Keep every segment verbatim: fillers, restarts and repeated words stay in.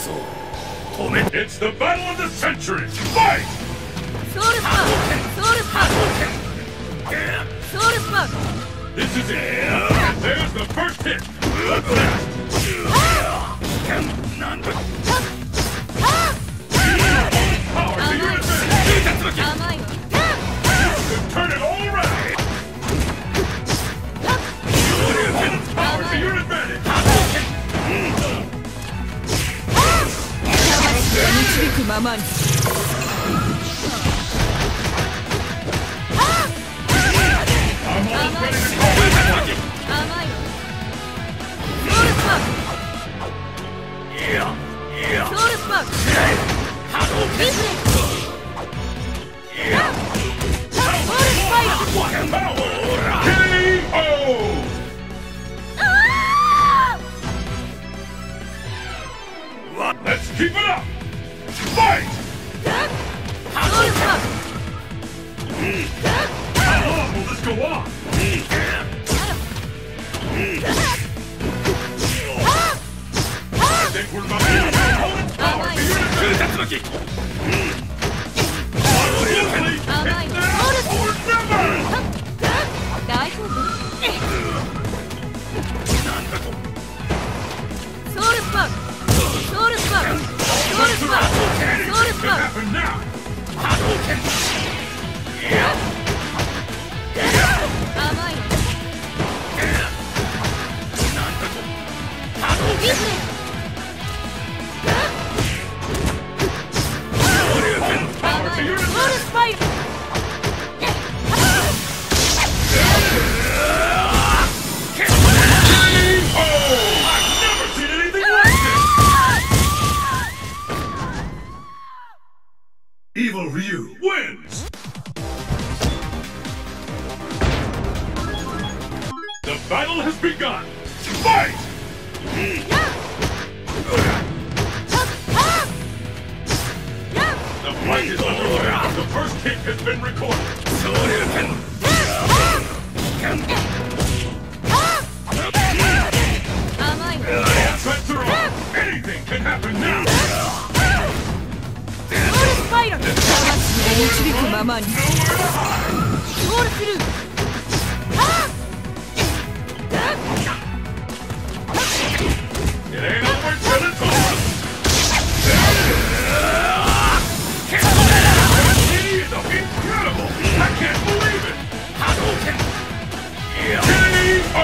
It's the battle of the century! Fight! Soul Spark! Soul Spark! Soul Spark! This is it! And there's the first hit! What's that? Power to your advantage! Turn it all around! Power to your advantage! 導くままに Let's keep it up! Fight! How long will this go on? I think we're about to get opponent's power to your defense! Hit now or never! Soul Spark! Soul Spark! Soul Spark! Soul Anything can Spark! happen now! Power to your Soul Spike! I've never seen anything like this! Evil Ryu wins! The battle has begun! Fight! The fight is underway. The first kick has been recorded. All bets are on. Anything can happen now. Soul Spider! 導くままに Nowhere to hide. ソウルスルー It ain't over till it's over. He is incredible. I can't believe it. K O.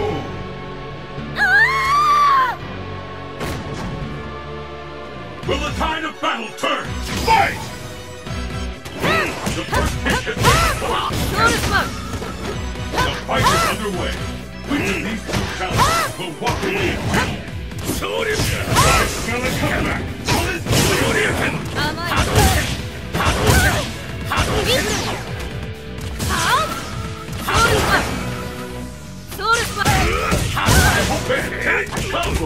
Will the tide of battle turn? Fight! The first kick has been blocked. ソウルスパーク The fight is underway. Which of these two challengers will walk away and win? I smell a comeback. Will it? 甘いリズムはあソウルスパークソウルスパーク Fantastic combo.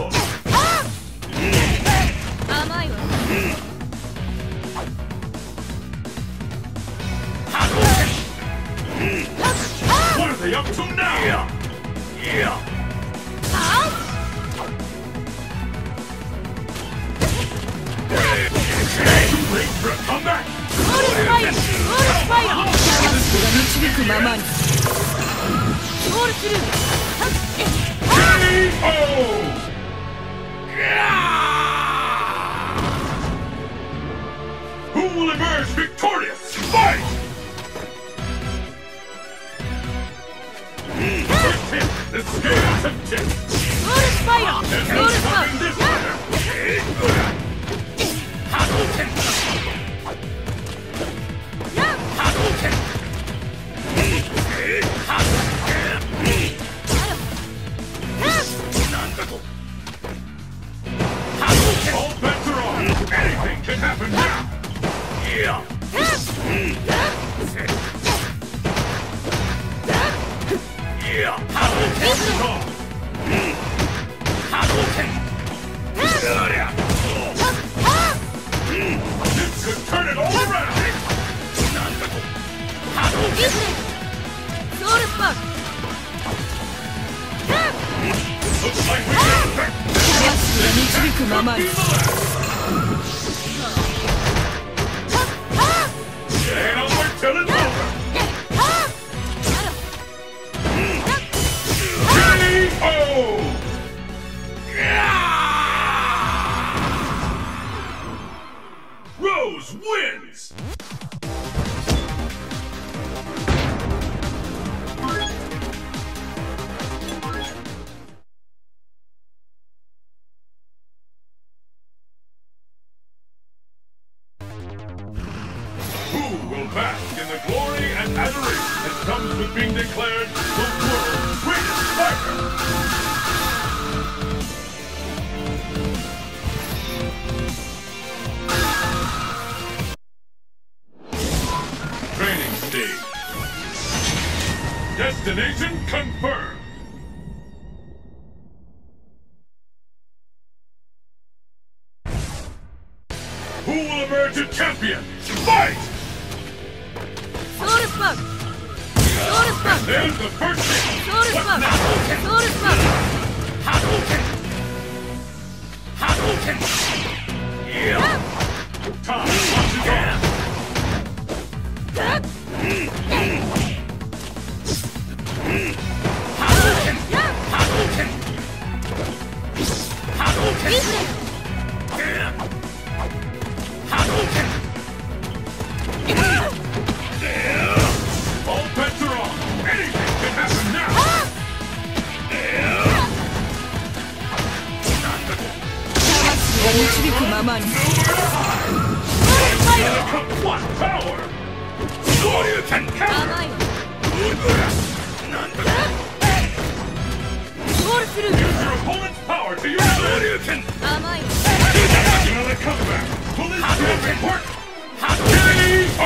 甘いわ What are they up to now? Yeah. はあ Too late for a comeback. ソウルスパイラーソウルスパイラーが導くままにソウルスルー K O. Who will emerge victorious? Fight! First hit, the scales have tipped. ソウルスパイラー And ソウル who's スパー winning ク this matter? All bets are on. Anything can happen now. Yeah. Yeah. Hadouken! Off. This could turn it all around. リズムソウルスパーク Looks like we can effect 導くままに the left. till it's over! K O! Rose wins! Who will bask in the glory and adoration that comes with being declared the world's greatest fighter? Training stage. Destination confirmed. Who will emerge a champion? Fight! Soul Spark! Soul Spark! There's the first hit! Soul Spark! Soul Spark! Hadouken! Hadouken! Yeah! Time watches on! Hadouken! Hadouken! Hadouken! Hadouken! All bets are off! Anything can happen now! What power! Shoryuken! Use your opponent's power to your Shoryuken! Another comeback! Will this damage work? K O!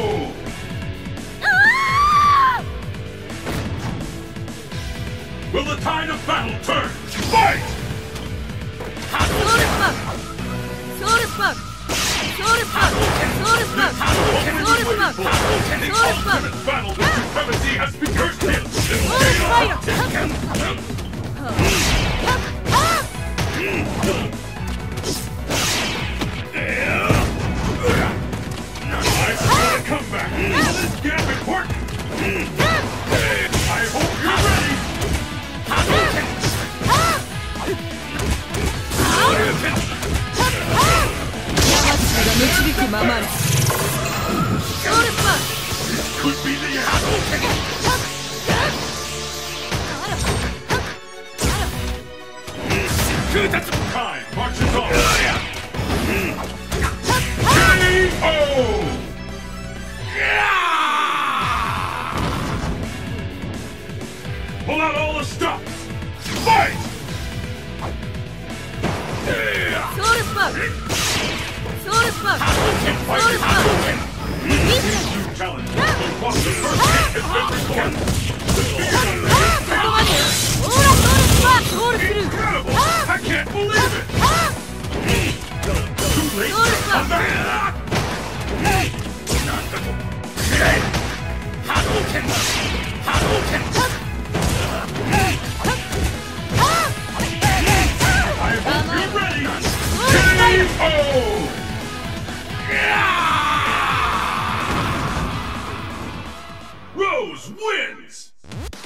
Will the tide of battle turn? Fight! Soul Spark! Soul Spark! Soul Spark! Soul Spark! Soul Spark! The Soul Spark! ultimate battle for supremacy has begun! Soul Spider! I smell a comeback! Will this gambit work? I hope you're ready! Hadouken! Soul Spark! This could be the Hadouken! Time marches on! K O! Pull out all the stops! Fight! Soul Spark! Soul Spark! Fight Soul Spark! These two challenges will walk the first hit has been recorded! Incredible! I can't believe it! Too late! Come back! Hadouken! Hadouken! I hope you're ready! K O! Rose wins!